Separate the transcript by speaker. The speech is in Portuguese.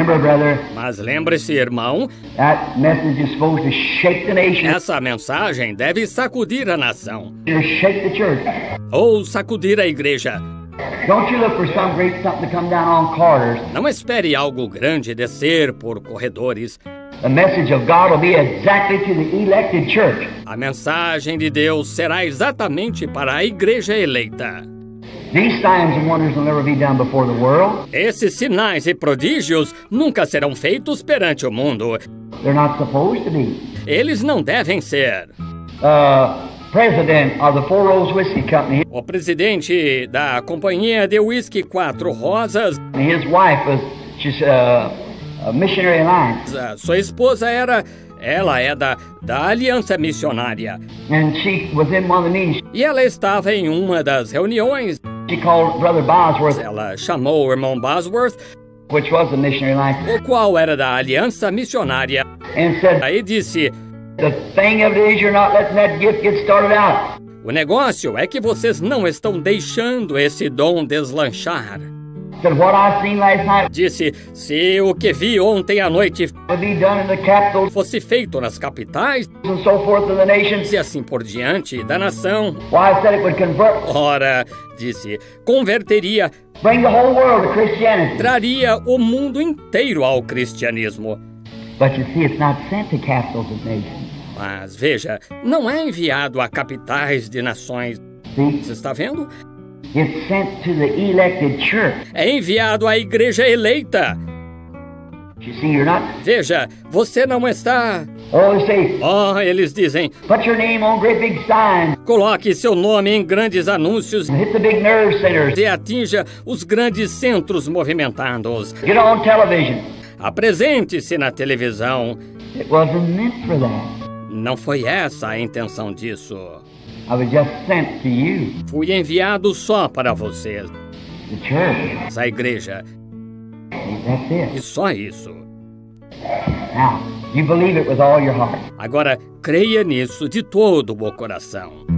Speaker 1: remember, brother,
Speaker 2: Mas lembre-se, irmão,
Speaker 1: that message is supposed to shake the nation,
Speaker 2: essa mensagem deve sacudir a nação,
Speaker 1: to shake the church.
Speaker 2: ou sacudir a igreja.
Speaker 1: Don't you look for some great something to come down on corridors.
Speaker 2: Não espere algo grande descer por corredores.
Speaker 1: The message of God will be exactly to the elected church.
Speaker 2: A mensagem de Deus será exatamente para a igreja eleita.
Speaker 1: These signs and wonders will never be done before the world.
Speaker 2: Esses sinais e prodígios nunca serão feitos perante o mundo.
Speaker 1: They're not supposed to be.
Speaker 2: Eles não devem ser.
Speaker 1: President of the Four Rose Whiskey Company,
Speaker 2: O presidente da companhia de whisky Quatro Rosas,
Speaker 1: his wife was, she's a missionary alliance,
Speaker 2: sua esposa ela é da Aliança Missionária.
Speaker 1: and she was in one of the meetings.
Speaker 2: E ela estava em uma das reuniões.
Speaker 1: She called Brother Bosworth,
Speaker 2: Ela chamou o irmão Bosworth,
Speaker 1: which was the missionary alliance,
Speaker 2: o qual era da Aliança Missionária,
Speaker 1: and said,
Speaker 2: aí disse:
Speaker 1: the thing of it is you're not letting that gift get started out.
Speaker 2: o negócio é que vocês não estão deixando esse dom deslanchar.
Speaker 1: Said, what I seen last night
Speaker 2: Disse: se o que vi ontem à noite
Speaker 1: would be done in the capitals
Speaker 2: fosse feito nas capitais
Speaker 1: and so forth of the nations.
Speaker 2: e assim por diante da nação,
Speaker 1: Why, I said it would convert,
Speaker 2: ora, disse, converteria,
Speaker 1: bring the whole world to Christianity.
Speaker 2: traria o mundo inteiro ao cristianismo.
Speaker 1: But you see, it's not sent to capitals of nations.
Speaker 2: Mas veja, não é enviado a capitais de nações.
Speaker 1: See,
Speaker 2: Você está vendo?
Speaker 1: it's sent to the elected church.
Speaker 2: É enviado à igreja eleita.
Speaker 1: You see, you're not.
Speaker 2: Veja, você não está...
Speaker 1: Oh, they say,
Speaker 2: Oh, eles dizem,
Speaker 1: put your name on great big signs
Speaker 2: coloque seu nome em grandes anúncios
Speaker 1: and hit the big nerve centers.
Speaker 2: e atinja os grandes centros movimentados.
Speaker 1: Get on television.
Speaker 2: Apresente-se na televisão.
Speaker 1: It wasn't meant for that.
Speaker 2: Não foi essa a intenção disso.
Speaker 1: I was just sent to you,
Speaker 2: Fui enviado só para vocês,
Speaker 1: the church.
Speaker 2: a igreja,
Speaker 1: That's it.
Speaker 2: e só isso.
Speaker 1: Now, you believe it with all your heart.
Speaker 2: Agora, creia nisso de todo o coração.